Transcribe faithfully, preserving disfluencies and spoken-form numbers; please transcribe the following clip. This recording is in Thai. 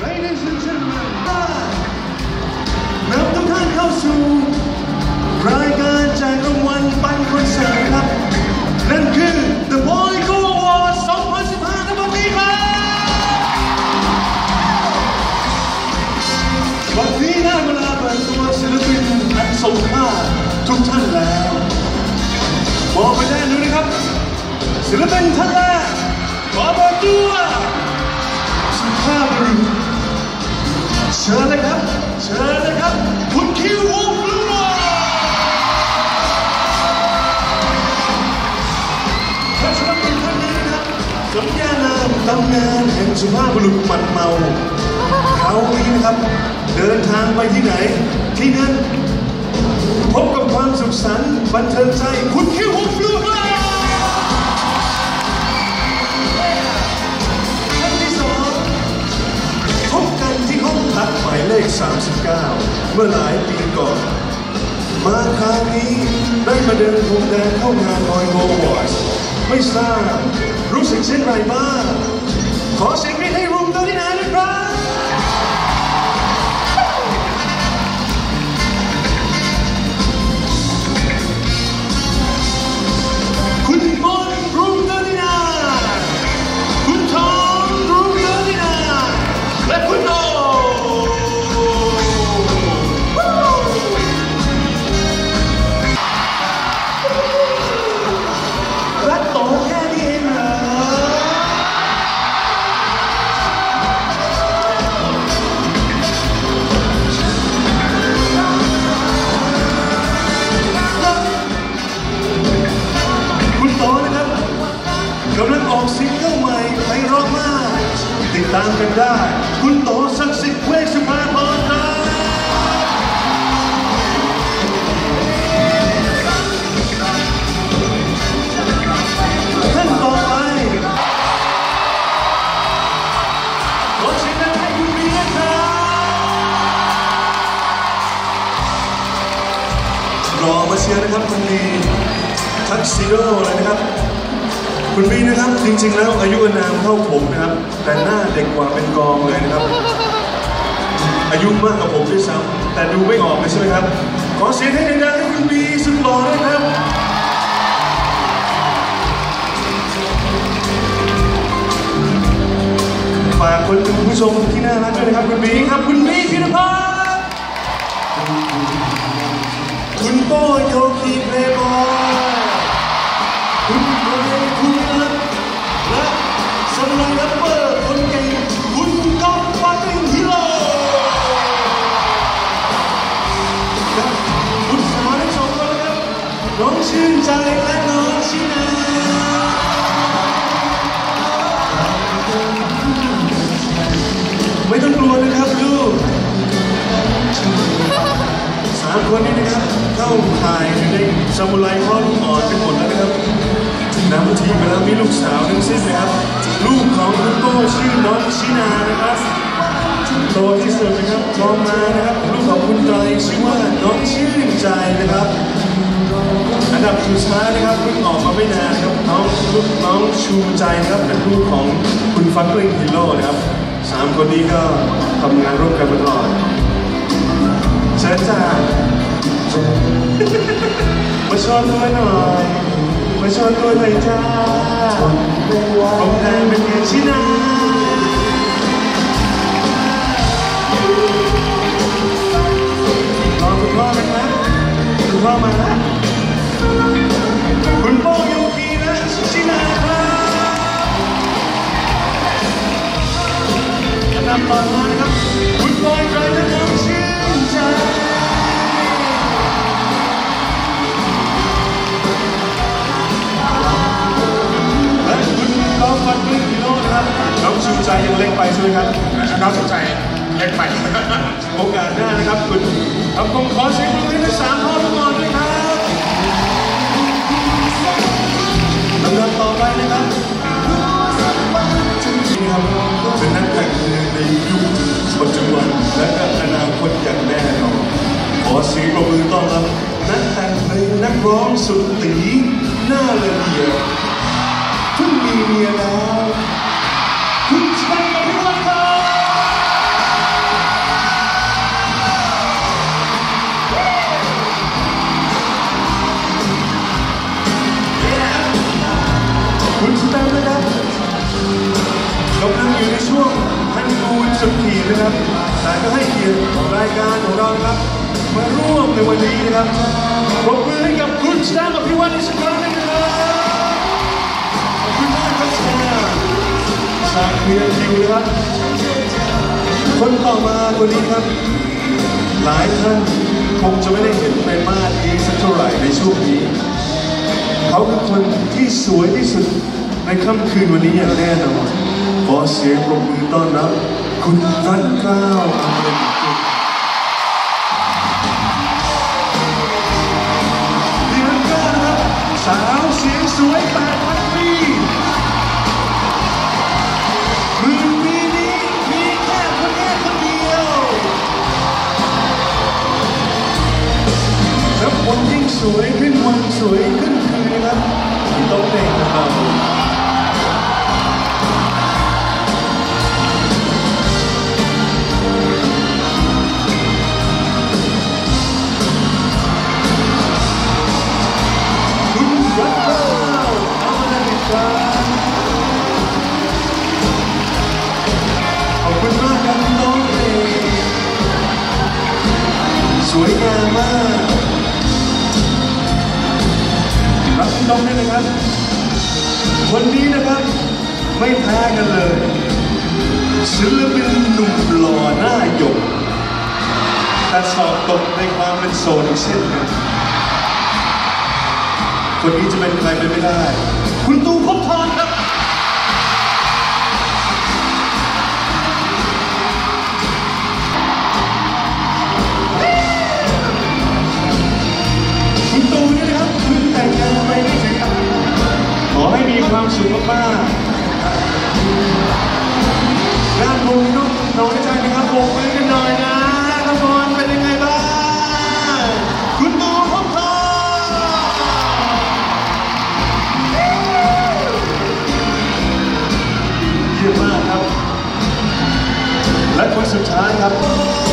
Ladies and gentlemen นำทุกท่านเข้าสู่รายการแจกรางวัลปันคอนเสิร์ตครับนั่นคือ The Boy Go Awards สองพันสิบห้าในวันนี้ครับวันนี้ได้เวลาเปิดตัวศิลปินอันทรงค่าทุกท่านแล้วบอกไปได้เลยนะครับศิลปินท่านแรกขอเปิดตัวสุภาพบุรุษเชิญเลยครับเชิญเลยครับคุณคิววงศ์ลูกและศิลปินท่านนี้นะครับสมญานามตำนานแห่งสุภาพบุรุษหมัดเมาเขานี้นะครับเดินทางไปที่ไหนที่นั่นพบกับความสุขสันต์บันเทิงใจคุณคิววงศ์ลูกท่านที่สองพบกันที่ห้องพักหมายเลขสามสิบเก้าเมื่อหลายปีก่อนมาคราวนี้ได้มาเดินพรมแดงเข้างานบอยโกวอร์ดไม่ทราบรู้สึกเช่นไรบ้างขอเสียงให้รูมตัวที่ไหนนะครับคุณมอนรูมตัวที่ไหนคุณทอมรูมตัวที่ไหนและคุณโอและโตแค่นี้เองเหรอคุณโตนะครับกำลังออกซิงเกิลใหม่ไพเราะมากติดตามกันได้คุณโตศักดิ์สิทธิ์เวชสุภาพรครับท่านต่อไปขอเสียงดังให้คุณบีนะครับรอมาเชียร์นะครับคุณบีทักซิโร่เลยนะครับคุณบีนะครับจริงๆแล้วอายุนามเท่าผมนะครับแต่หน้าเด็กกว่าเป็นกองเลยนะครับอายุมากกว่าผมด้วยซ้ำแต่ดูไม่ออกเลยใช่ไหมครับขอเสียงให้ดังๆให้คุณบีสุดหล่อด้วยครับฝากคนดูผู้ชมที่น่ารักด้วยนะครับคุณบีครับคุณบีพิรพัฒน์คุณโป้โยคีเพลย์บอยคุณโรเบิร์ตคุณนัทและสำหรับแรปเปอร์คนเก่งคุณก๊อฟฟัตติ้งฮีโร่และคุณสาวทั้งสองคนนะครับน้องชื่นใจและน้องชินาไม่ต้องกลัวนะครับลูกสามคนนี้นะครับเข้าข่ายในซามูไรพ่อลูกอ่อนไปหมดแล้วนะครับนำทีมไปแล้วมีลูกสาวทั้งสิ้นนะครับลูกของคุณโต้ชื่อน้องชินานะครับโตที่สุดนะครับทองมานะครับลูกของคุณไตรชื่อว่าน้องชื่นใจนะครับอันดับสุดท้ายนะครับเพิ่งออกมาไม่นานครับน้องลูกน้องชูใจนะครับเป็นลูกของคุณฟัตติ้งฮีโร่นะครับสามคนนี้ก็ทำงานร่วมกันมาตลอดเชิญจ้ามาชวนตัวหน่อยมาชวนตัวหน่อยจ้าผมแทนเป็นเมียชินารอคุณพ่อนะครับคุณพ่อมาแล้วคุณโป้โยคีและชินาครับอันดับต่อมานะครับคุณบอยไรและน้องชื่นใจและคุณก๊อฟฟัตติ้งฮีโร่นะครับน้องชื่นใจยังเล็กไปใช่ไหมครับน้องชื่นใจเล็กไปโอกาสหน้านะครับคุณครับผมขอเสียงปรบมือให้ทั้งสามพ่อลูกอ่อนด้วยครับลำดับต่อไปนะครับนี่ครับเป็นนักแต่งเพลงในยุคปัจจุบันและก็อนาคตอย่างแน่นอนขอเสียงปรบมือต้อนรับนักแต่งเพลงนักร้องสุดตีหน้าละเอียดเพิ่งมีเมียแล้วคุณชัยอภิวัฒน์ครับำลังอยู่ในช่วงฮันนีมูนสุดขีดนะครับแต่ก็ให้เกียรติรายการของเรานะครับมาร่วมในวันนี้นะครับปรบมือให้กับคุณแชมป์อภิวัตรอีกสักครั้งนึงนะครับขอบคุณมากครับแชมป์ชาเคลียร์คิวนะครับคนต่อมาคนนี้ครับหลายท่านคงจะไม่ได้เห็นในมาดนี้สักเท่าไหร่ในช่วงนี้เขาคือคนที่สวยที่สุดในค่ำคืนวันนี้อย่างแน่นอนขอเสียงปรบมือต้อนรับคุณรัตน์เกล้าอมรินทร์กุลพี่รัตน์เกล้านะครับสาวเสียงสวยแปดพันปีหมื่นปีนี้มีแค่คนแค่คนเดียวแล้วคนยิ่งสวยขึ้นวันสวยขึ้นคืนนะครับที่ต้องเด็กนะครับขอบคุณมากครับน้องเอ๋สวยงามมากรับน้องได้เลยครับวันนี้นะครับไม่แพ้กันเลยศิลปินหนุ่มหล่อหน้าหยกแต่สอบตกในความเป็นโสดอีกเช่นกันคนนี้จะเป็นใครไปไม่ได้คุณตู่ภพธรครับคุณตู่นี่นะครับเพิ่งแต่งงานไปไม่ถึงขอให้มีความสุขมากๆงานบุญต้องน้อยใจนะครับโบกมือกันหน่อยนะขบวนเป็นยังไงบ้างคุณตู่ภพธรเยี่ยมมากครับและคนสุดท้ายครับ